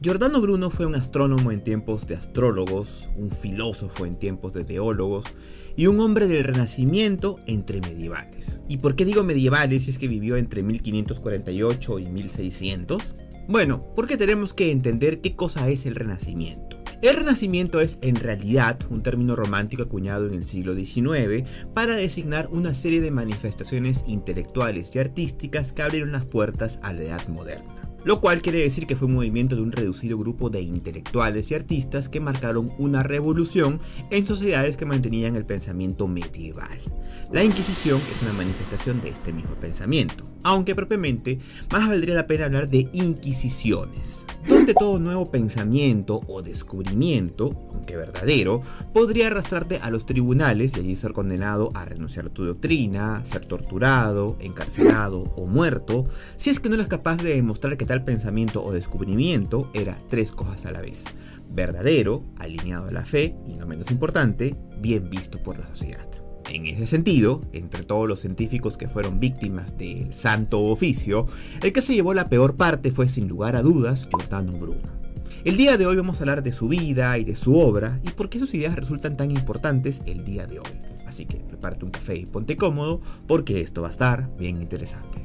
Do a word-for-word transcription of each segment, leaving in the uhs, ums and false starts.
Giordano Bruno fue un astrónomo en tiempos de astrólogos, un filósofo en tiempos de teólogos y un hombre del Renacimiento entre medievales. ¿Y por qué digo medievales si es que vivió entre mil quinientos cuarenta y ocho y mil seiscientos? Bueno, porque tenemos que entender qué cosa es el Renacimiento. El Renacimiento es en realidad un término romántico acuñado en el siglo diecinueve para designar una serie de manifestaciones intelectuales y artísticas que abrieron las puertas a la Edad Moderna. Lo cual quiere decir que fue un movimiento de un reducido grupo de intelectuales y artistas que marcaron una revolución en sociedades que mantenían el pensamiento medieval. La Inquisición es una manifestación de este mismo pensamiento, aunque propiamente más valdría la pena hablar de inquisiciones, donde todo nuevo pensamiento o descubrimiento, aunque verdadero, podría arrastrarte a los tribunales y allí ser condenado a renunciar a tu doctrina, ser torturado, encarcelado o muerto, si es que no eres capaz de demostrar que tal pensamiento o descubrimiento era tres cosas a la vez: verdadero, alineado a la fe y, no menos importante, bien visto por la sociedad. En ese sentido, entre todos los científicos que fueron víctimas del santo oficio, el que se llevó la peor parte fue sin lugar a dudas Giordano Bruno. El día de hoy vamos a hablar de su vida y de su obra y por qué sus ideas resultan tan importantes el día de hoy. Así que prepárate un café y ponte cómodo porque esto va a estar bien interesante.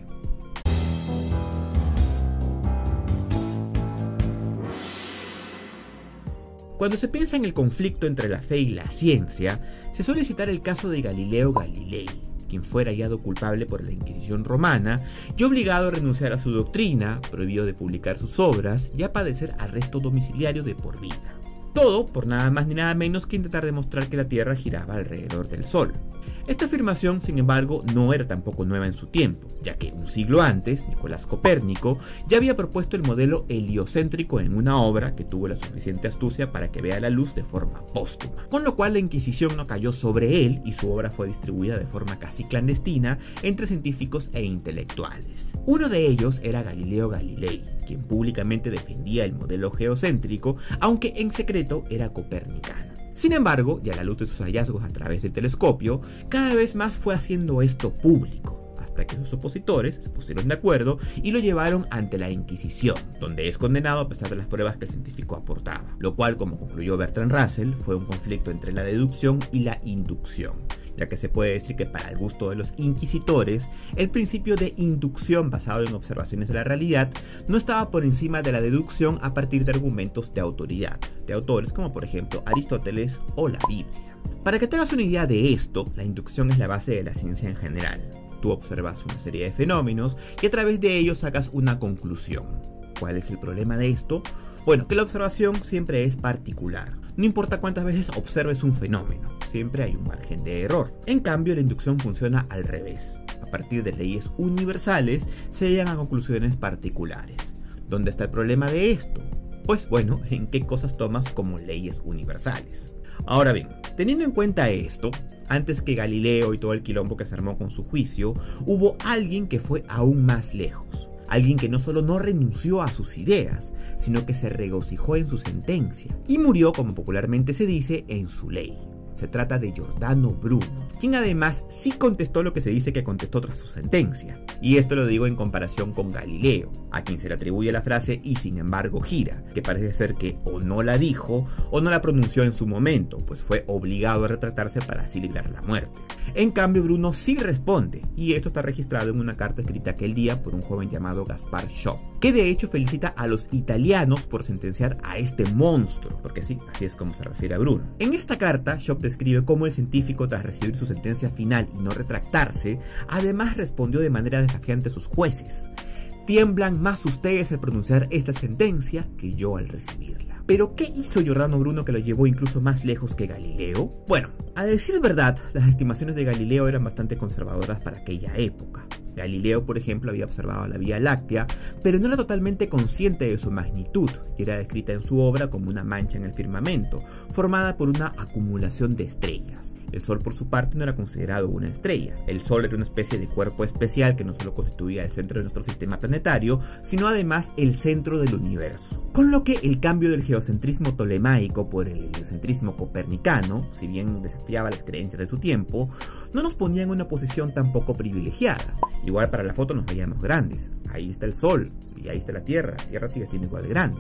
Cuando se piensa en el conflicto entre la fe y la ciencia, se suele citar el caso de Galileo Galilei, quien fuera hallado culpable por la Inquisición romana y obligado a renunciar a su doctrina, prohibido de publicar sus obras y a padecer arresto domiciliario de por vida. Todo por nada más ni nada menos que intentar demostrar que la Tierra giraba alrededor del Sol. Esta afirmación, sin embargo, no era tampoco nueva en su tiempo, ya que un siglo antes, Nicolás Copérnico ya había propuesto el modelo heliocéntrico en una obra que tuvo la suficiente astucia para que vea la luz de forma póstuma, con lo cual la Inquisición no cayó sobre él y su obra fue distribuida de forma casi clandestina entre científicos e intelectuales. Uno de ellos era Galileo Galilei, quien públicamente defendía el modelo geocéntrico, aunque en secreto era copernicano. Sin embargo, y a la luz de sus hallazgos a través del telescopio, cada vez más fue haciendo esto público, hasta que sus opositores se pusieron de acuerdo y lo llevaron ante la Inquisición, donde es condenado a pesar de las pruebas que el científico aportaba, lo cual, como concluyó Bertrand Russell, fue un conflicto entre la deducción y la inducción, ya que se puede decir que para el gusto de los inquisitores, el principio de inducción basado en observaciones de la realidad no estaba por encima de la deducción a partir de argumentos de autoridad, de autores como por ejemplo Aristóteles o la Biblia. Para que te hagas una idea de esto, la inducción es la base de la ciencia en general. Tú observas una serie de fenómenos y a través de ellos sacas una conclusión. ¿Cuál es el problema de esto? Bueno, que la observación siempre es particular. No importa cuántas veces observes un fenómeno, siempre hay un margen de error. En cambio, la inducción funciona al revés. A partir de leyes universales, se llegan a conclusiones particulares. ¿Dónde está el problema de esto? Pues bueno, en qué cosas tomas como leyes universales. Ahora bien, teniendo en cuenta esto, antes que Galileo y todo el quilombo que se armó con su juicio, hubo alguien que fue aún más lejos. Alguien que no solo no renunció a sus ideas, sino que se regocijó en su sentencia y murió, como popularmente se dice, en su ley. Se trata de Giordano Bruno, quien además sí contestó lo que se dice que contestó tras su sentencia. Y esto lo digo en comparación con Galileo, a quien se le atribuye la frase "y sin embargo gira", que parece ser que o no la dijo o no la pronunció en su momento, pues fue obligado a retractarse para así librar la muerte. En cambio, Bruno sí responde, y esto está registrado en una carta escrita aquel día por un joven llamado Gaspar Schopp, que de hecho felicita a los italianos por sentenciar a este monstruo, porque sí, así es como se refiere a Bruno. En esta carta, Schopp describe cómo el científico, tras recibir su sentencia final y no retractarse, además respondió de manera desafiante a sus jueces: "Tiemblan más ustedes al pronunciar esta sentencia que yo al recibirla". ¿Pero qué hizo Giordano Bruno que lo llevó incluso más lejos que Galileo? Bueno, a decir verdad, las estimaciones de Galileo eran bastante conservadoras para aquella época. Galileo, por ejemplo, había observado la Vía Láctea, pero no era totalmente consciente de su magnitud, y era descrita en su obra como una mancha en el firmamento, formada por una acumulación de estrellas. El Sol, por su parte, no era considerado una estrella. El Sol era una especie de cuerpo especial que no solo constituía el centro de nuestro sistema planetario, sino además el centro del universo. Con lo que el cambio del geocentrismo tolemaico por el heliocentrismo copernicano, si bien desafiaba las creencias de su tiempo, no nos ponía en una posición tampoco privilegiada. Igual para la foto nos veíamos grandes. Ahí está el Sol y ahí está la Tierra. La Tierra sigue siendo igual de grande.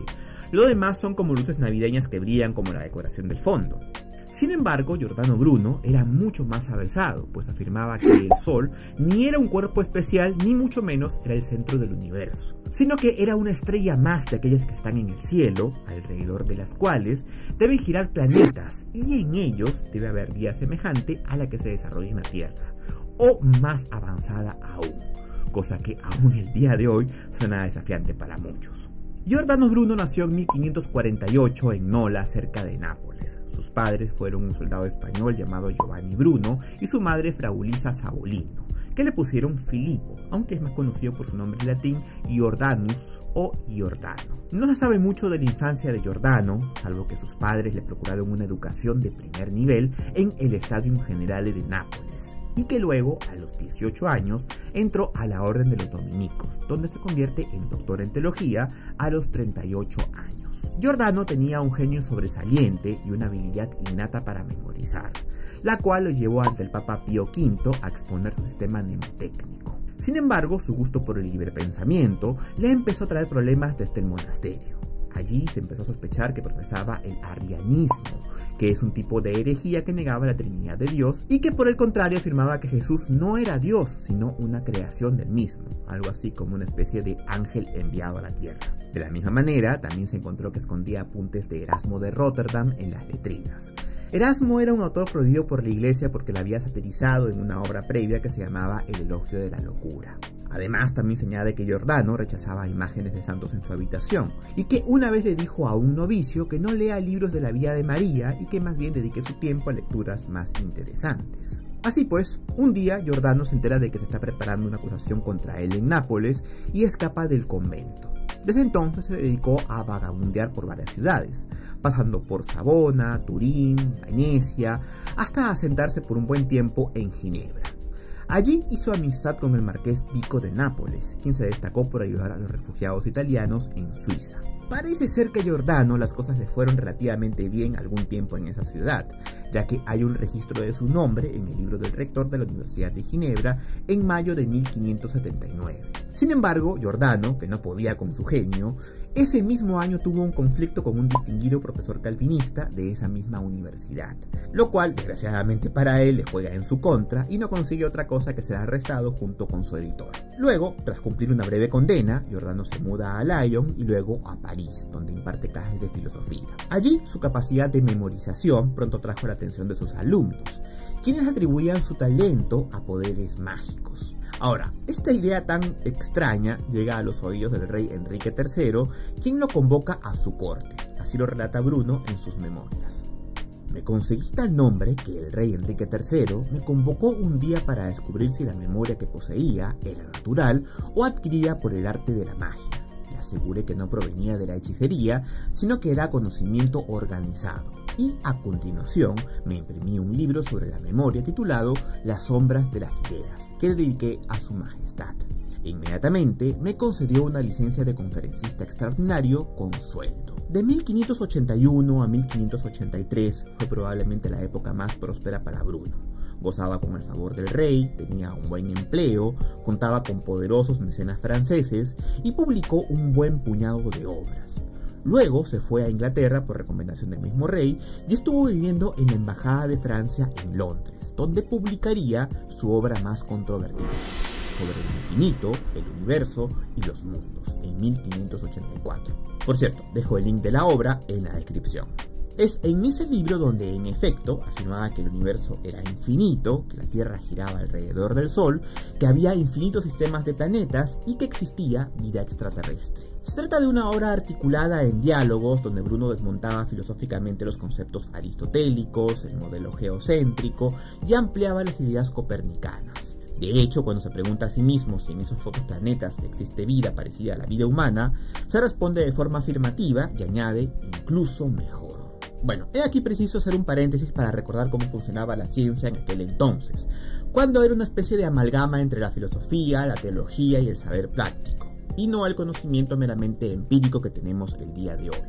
Lo demás son como luces navideñas que brillan como la decoración del fondo. Sin embargo, Giordano Bruno era mucho más avanzado, pues afirmaba que el Sol ni era un cuerpo especial, ni mucho menos era el centro del universo, sino que era una estrella más de aquellas que están en el cielo, alrededor de las cuales deben girar planetas, y en ellos debe haber vida semejante a la que se desarrolla en la Tierra, o más avanzada aún, cosa que aún el día de hoy suena desafiante para muchos. Giordano Bruno nació en mil quinientos cuarenta y ocho en Nola, cerca de Nápoles. Sus padres fueron un soldado español llamado Giovanni Bruno y su madre Fraulisa Savolino, que le pusieron Filippo, aunque es más conocido por su nombre en latín Giordanus o Giordano. No se sabe mucho de la infancia de Giordano, salvo que sus padres le procuraron una educación de primer nivel en el Stadium Generale de Nápoles, y que luego, a los dieciocho años, entró a la Orden de los Dominicos, donde se convierte en doctor en teología a los treinta y ocho años. Giordano tenía un genio sobresaliente y una habilidad innata para memorizar, la cual lo llevó ante el Papa Pío quinto a exponer su sistema mnemotécnico. Sin embargo, su gusto por el libre pensamiento le empezó a traer problemas desde el monasterio. Allí se empezó a sospechar que profesaba el arrianismo, que es un tipo de herejía que negaba la Trinidad de Dios y que por el contrario afirmaba que Jesús no era Dios, sino una creación del mismo, algo así como una especie de ángel enviado a la tierra. De la misma manera, también se encontró que escondía apuntes de Erasmo de Rotterdam en las letrinas. Erasmo era un autor prohibido por la iglesia porque la había satirizado en una obra previa que se llamaba El elogio de la locura. Además, también se añade que Giordano rechazaba imágenes de santos en su habitación, y que una vez le dijo a un novicio que no lea libros de la vida de María y que más bien dedique su tiempo a lecturas más interesantes. Así pues, un día Giordano se entera de que se está preparando una acusación contra él en Nápoles y escapa del convento. Desde entonces se dedicó a vagabundear por varias ciudades, pasando por Savona, Turín, Venecia, hasta asentarse por un buen tiempo en Ginebra. Allí hizo amistad con el marqués Vico de Nápoles, quien se destacó por ayudar a los refugiados italianos en Suiza. Parece ser que a Giordano las cosas le fueron relativamente bien algún tiempo en esa ciudad, ya que hay un registro de su nombre en el libro del rector de la Universidad de Ginebra en mayo de mil quinientos setenta y nueve. Sin embargo, Giordano, que no podía con su genio, ese mismo año tuvo un conflicto con un distinguido profesor calvinista de esa misma universidad, lo cual, desgraciadamente para él, le juega en su contra y no consigue otra cosa que ser arrestado junto con su editor. Luego, tras cumplir una breve condena, Giordano se muda a Lyon y luego a París, donde imparte clases de filosofía. Allí, su capacidad de memorización pronto trajo la atención de sus alumnos, quienes atribuían su talento a poderes mágicos. Ahora, esta idea tan extraña llega a los oídos del rey Enrique tercero, quien lo convoca a su corte. Así lo relata Bruno en sus memorias. Me conseguí tal nombre que el rey Enrique tercero me convocó un día para descubrir si la memoria que poseía era natural o adquirida por el arte de la magia. Le aseguré que no provenía de la hechicería, sino que era conocimiento organizado. Y a continuación me imprimí un libro sobre la memoria titulado Las sombras de las ideas, que dediqué a su majestad. Inmediatamente me concedió una licencia de conferencista extraordinario con sueldo. De mil quinientos ochenta y uno a mil quinientos ochenta y tres fue probablemente la época más próspera para Bruno. Gozaba con el favor del rey, tenía un buen empleo, contaba con poderosos mecenas franceses y publicó un buen puñado de obras. Luego se fue a Inglaterra por recomendación del mismo rey y estuvo viviendo en la Embajada de Francia en Londres, donde publicaría su obra más controvertida, sobre el infinito, el universo y los mundos, en mil quinientos ochenta y cuatro. Por cierto, dejo el link de la obra en la descripción. Es en ese libro donde en efecto afirmaba que el universo era infinito, que la Tierra giraba alrededor del Sol, que había infinitos sistemas de planetas y que existía vida extraterrestre. Se trata de una obra articulada en diálogos donde Bruno desmontaba filosóficamente los conceptos aristotélicos, el modelo geocéntrico y ampliaba las ideas copernicanas. De hecho, cuando se pregunta a sí mismo si en esos otros planetas existe vida parecida a la vida humana, se responde de forma afirmativa y añade incluso mejor. Bueno, he aquí preciso hacer un paréntesis para recordar cómo funcionaba la ciencia en aquel entonces, cuando era una especie de amalgama entre la filosofía, la teología y el saber práctico, y no el conocimiento meramente empírico que tenemos el día de hoy.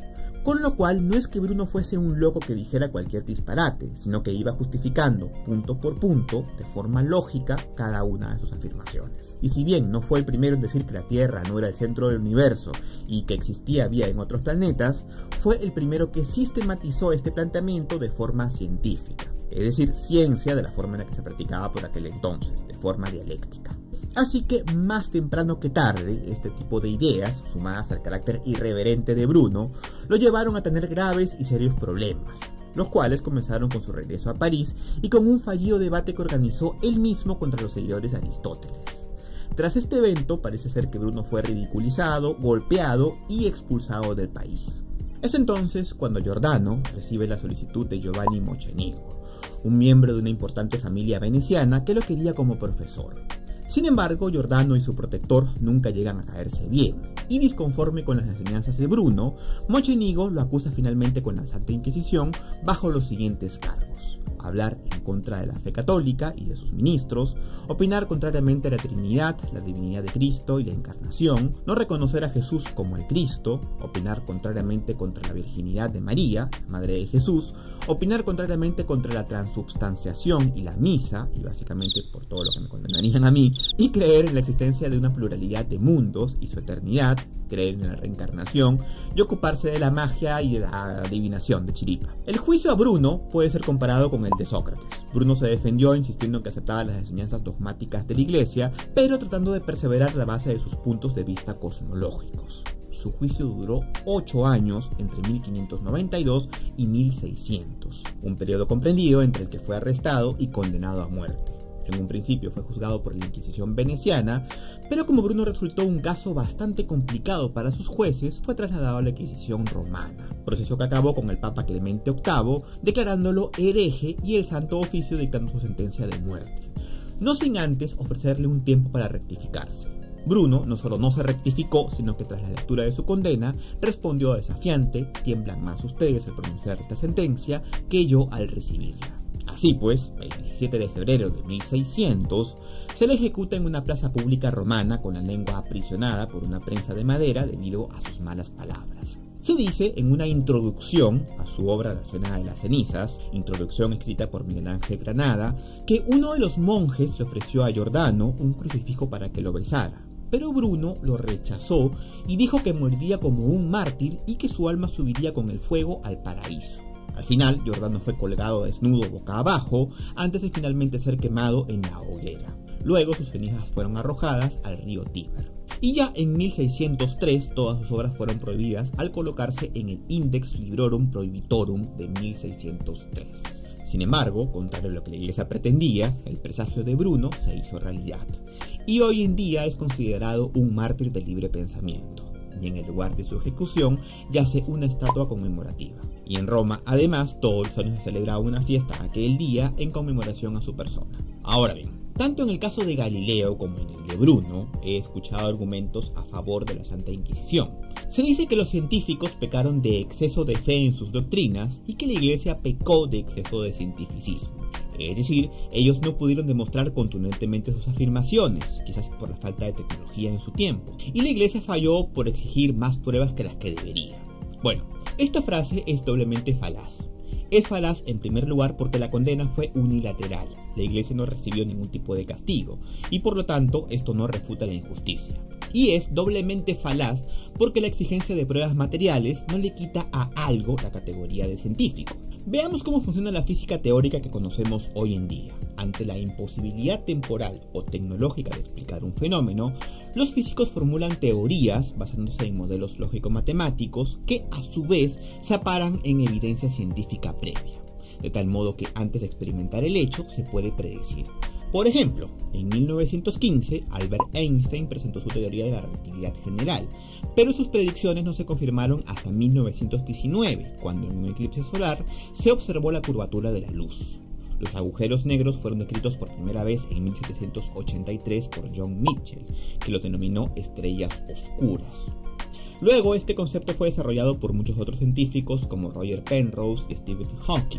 Con lo cual no es que Bruno fuese un loco que dijera cualquier disparate, sino que iba justificando punto por punto, de forma lógica, cada una de sus afirmaciones. Y si bien no fue el primero en decir que la Tierra no era el centro del universo y que existía vida en otros planetas, fue el primero que sistematizó este planteamiento de forma científica. Es decir, ciencia de la forma en la que se practicaba por aquel entonces, de forma dialéctica. Así que más temprano que tarde, este tipo de ideas, sumadas al carácter irreverente de Bruno, lo llevaron a tener graves y serios problemas, los cuales comenzaron con su regreso a París y con un fallido debate que organizó él mismo contra los seguidores de Aristóteles. Tras este evento, parece ser que Bruno fue ridiculizado, golpeado y expulsado del país. Es entonces cuando Giordano recibe la solicitud de Giovanni Mocenigo, un miembro de una importante familia veneciana que lo quería como profesor. Sin embargo, Giordano y su protector nunca llegan a caerse bien, y disconforme con las enseñanzas de Bruno, Mocenigo lo acusa finalmente con la Santa Inquisición bajo los siguientes cargos: hablar en contra de la fe católica y de sus ministros, opinar contrariamente a la Trinidad, la divinidad de Cristo y la Encarnación, no reconocer a Jesús como el Cristo, opinar contrariamente contra la virginidad de María, la Madre de Jesús, opinar contrariamente contra la transubstanciación y la misa, y básicamente por todo lo que me condenarían a mí, y creer en la existencia de una pluralidad de mundos y su eternidad, creer en la reencarnación, y ocuparse de la magia y de la adivinación de chiripa. El juicio a Bruno puede ser comparado con el de Sócrates. Bruno se defendió insistiendo en que aceptaba las enseñanzas dogmáticas de la Iglesia, pero tratando de perseverar la base de sus puntos de vista cosmológicos. Su juicio duró ocho años, entre mil quinientos noventa y dos y mil seiscientos, un periodo comprendido entre el que fue arrestado y condenado a muerte. En un principio fue juzgado por la Inquisición veneciana, pero como Bruno resultó un caso bastante complicado para sus jueces, fue trasladado a la Inquisición romana, proceso que acabó con el Papa Clemente octavo declarándolo hereje y el Santo Oficio dictando su sentencia de muerte, no sin antes ofrecerle un tiempo para rectificarse. Bruno no solo no se rectificó, sino que tras la lectura de su condena respondió desafiante: tiemblan más ustedes al pronunciar esta sentencia que yo al recibirla. Así pues, el diecisiete de febrero de mil seiscientos, se le ejecuta en una plaza pública romana con la lengua aprisionada por una prensa de madera debido a sus malas palabras. Se dice en una introducción a su obra La Cena de las Cenizas, introducción escrita por Miguel Ángel Granada, que uno de los monjes le ofreció a Giordano un crucifijo para que lo besara, pero Bruno lo rechazó y dijo que moriría como un mártir y que su alma subiría con el fuego al paraíso. Al final, Giordano fue colgado desnudo boca abajo antes de finalmente ser quemado en la hoguera. Luego sus cenizas fueron arrojadas al río Tíber. Y ya en mil seiscientos tres todas sus obras fueron prohibidas al colocarse en el Index Librorum Prohibitorum de mil seiscientos tres. Sin embargo, contrario a lo que la Iglesia pretendía, el presagio de Bruno se hizo realidad, y hoy en día es considerado un mártir del libre pensamiento, y en el lugar de su ejecución yace una estatua conmemorativa. Y en Roma, además, todos los años se celebraba una fiesta aquel día en conmemoración a su persona. Ahora bien, tanto en el caso de Galileo como en el de Bruno, he escuchado argumentos a favor de la Santa Inquisición. Se dice que los científicos pecaron de exceso de fe en sus doctrinas y que la Iglesia pecó de exceso de cientificismo. Es decir, ellos no pudieron demostrar contundentemente sus afirmaciones, quizás por la falta de tecnología en su tiempo, y la Iglesia falló por exigir más pruebas que las que debería. Bueno, esta frase es doblemente falaz. Es falaz en primer lugar porque la condena fue unilateral, la Iglesia no recibió ningún tipo de castigo, y por lo tanto esto no refuta la injusticia. Y es doblemente falaz porque la exigencia de pruebas materiales no le quita a algo la categoría de científico. Veamos cómo funciona la física teórica que conocemos hoy en día. Ante la imposibilidad temporal o tecnológica de explicar un fenómeno, los físicos formulan teorías basándose en modelos lógico-matemáticos que a su vez se amparan en evidencia científica previa, de tal modo que antes de experimentar el hecho se puede predecir. Por ejemplo, en mil novecientos quince, Albert Einstein presentó su teoría de la relatividad general, pero sus predicciones no se confirmaron hasta mil novecientos diecinueve, cuando en un eclipse solar se observó la curvatura de la luz. Los agujeros negros fueron descritos por primera vez en mil setecientos ochenta y tres por John Mitchell, que los denominó estrellas oscuras. Luego, este concepto fue desarrollado por muchos otros científicos como Roger Penrose y Stephen Hawking.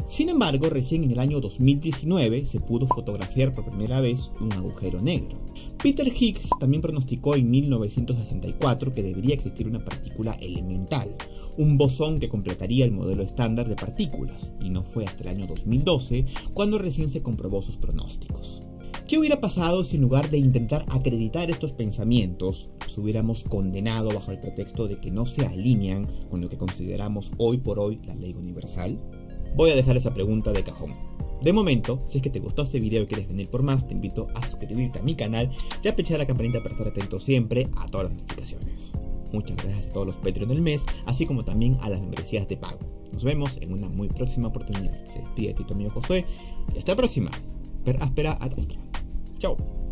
Sin embargo, recién en el año dos mil diecinueve se pudo fotografiar por primera vez un agujero negro. Peter Higgs también pronosticó en mil novecientos sesenta y cuatro que debería existir una partícula elemental, un bosón que completaría el modelo estándar de partículas, y no fue hasta el año dos mil doce cuando recién se comprobó sus pronósticos. ¿Qué hubiera pasado si en lugar de intentar acreditar estos pensamientos, los hubiéramos condenado bajo el pretexto de que no se alinean con lo que consideramos hoy por hoy la ley universal? Voy a dejar esa pregunta de cajón. De momento, si es que te gustó este video y quieres venir por más, te invito a suscribirte a mi canal y a pinchar la campanita para estar atento siempre a todas las notificaciones. Muchas gracias a todos los Patreon del mes, así como también a las membresías de pago. Nos vemos en una muy próxima oportunidad. Se despide de ti tu amigo Josué y hasta la próxima. Per aspera ad astra. Chao.